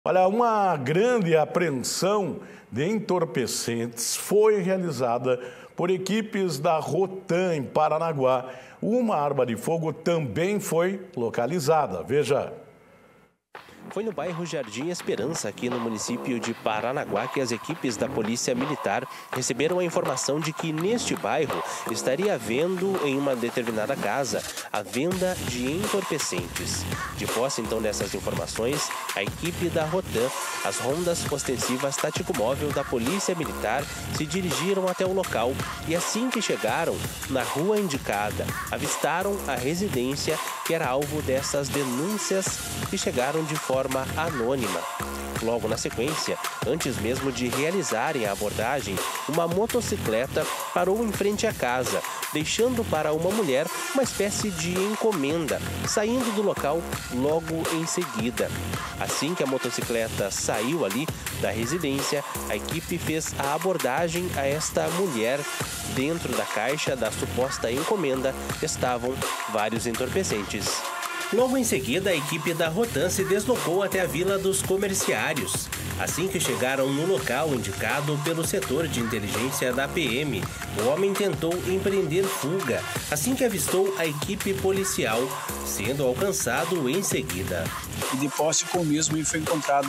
Olha, uma grande apreensão de entorpecentes foi realizada por equipes da Rotan, em Paranaguá. Uma arma de fogo também foi localizada. Veja. Foi no bairro Jardim Esperança, aqui no município de Paranaguá, que as equipes da Polícia Militar receberam a informação de que neste bairro estaria havendo, em uma determinada casa, a venda de entorpecentes. De posse, então, dessas informações, a equipe da Rotan, as rondas ostensivas Tático Móvel da Polícia Militar, se dirigiram até o local e, assim que chegaram na rua indicada, avistaram a residência que era alvo dessas denúncias que chegaram de forma anônima. Logo na sequência, antes mesmo de realizarem a abordagem, uma motocicleta parou em frente à casa, deixando para uma mulher uma espécie de encomenda, saindo do local logo em seguida. Assim que a motocicleta saiu ali da residência, a equipe fez a abordagem a esta mulher. Dentro da caixa da suposta encomenda estavam vários entorpecentes. Logo em seguida, a equipe da Rotan se deslocou até a Vila dos Comerciários. Assim que chegaram no local indicado pelo setor de inteligência da PM, o homem tentou empreender fuga, assim que avistou a equipe policial, sendo alcançado em seguida. E de posse com o mesmo foi encontrado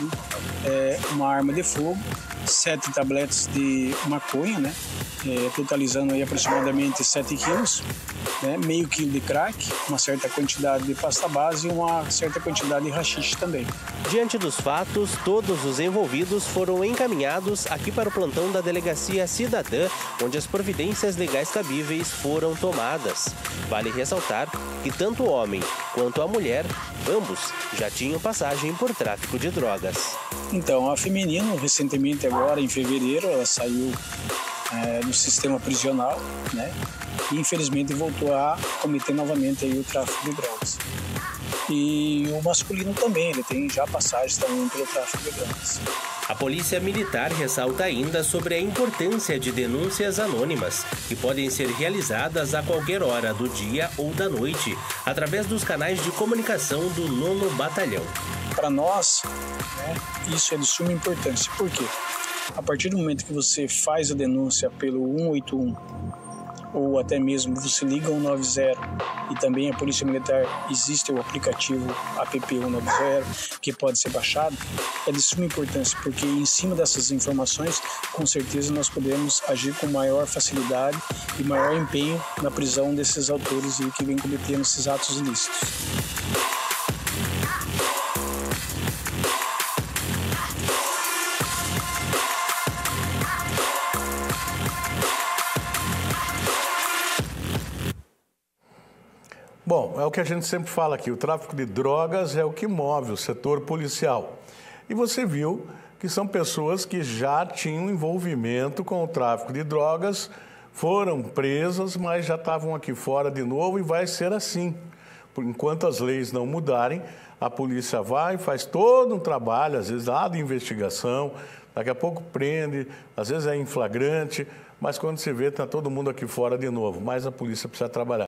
uma arma de fogo, 7 tabletes de maconha, totalizando aí aproximadamente 7 quilos, meio quilo de crack, uma certa quantidade de pasta base e uma certa quantidade de haxixe também. Diante dos fatos, todos os envolvidos foram encaminhados aqui para o plantão da Delegacia Cidadã, onde as providências legais cabíveis foram tomadas. Vale ressaltar que tanto o homem quanto a mulher, ambos já tinham passagem por tráfico de drogas. Então, a feminina, recentemente agora, em fevereiro, ela saiu no sistema prisional, e infelizmente voltou a cometer novamente aí o tráfico de drogas. E o masculino também, ele tem já passagens também pelo tráfico de drogas. A Polícia Militar ressalta ainda sobre a importância de denúncias anônimas, que podem ser realizadas a qualquer hora do dia ou da noite, através dos canais de comunicação do 9º Batalhão. Para nós, isso é de suma importância. Por quê? A partir do momento que você faz a denúncia pelo 181, ou até mesmo você liga o 190, e também a Polícia Militar existe o aplicativo app 190 que pode ser baixado, é de suma importância, porque em cima dessas informações, com certeza nós podemos agir com maior facilidade e maior empenho na prisão desses autores que vêm cometendo esses atos ilícitos. Bom, é o que a gente sempre fala aqui, o tráfico de drogas é o que move o setor policial. E você viu que são pessoas que já tinham envolvimento com o tráfico de drogas, foram presas, mas já estavam aqui fora de novo e vai ser assim. Enquanto as leis não mudarem, a polícia vai, faz todo um trabalho, às vezes lá de investigação, daqui a pouco prende, às vezes é em flagrante, mas quando se vê, está todo mundo aqui fora de novo. Mas a polícia precisa trabalhar.